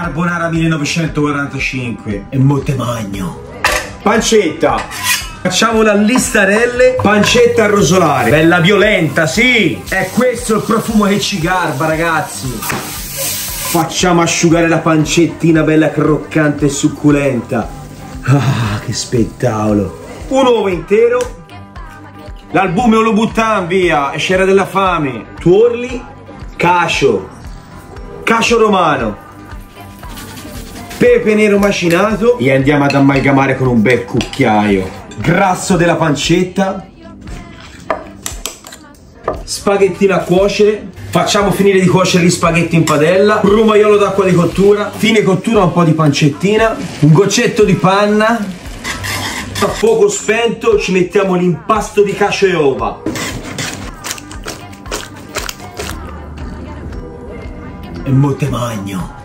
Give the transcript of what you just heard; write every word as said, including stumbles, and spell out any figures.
Carbonara millenovecentoquarantacinque e molte magno. Pancetta. Facciamo la listarelle, pancetta rosolare. Bella violenta, sì. È questo il profumo che ci garba, ragazzi. Facciamo asciugare la pancettina bella croccante e succulenta. Ah, che spettacolo. Un uovo intero. L'albume lo buttan via, è scera della fame. Tuorli, cacio, cacio romano, pepe nero macinato e andiamo ad amalgamare con un bel cucchiaio. Grasso della pancetta, spaghettino a cuocere. Facciamo finire di cuocere gli spaghetti in padella. Un rumaiolo d'acqua di cottura. Fine cottura un po' di pancettina. Un goccetto di panna. A fuoco spento ci mettiamo l'impasto di cacio e uova. E molte magno.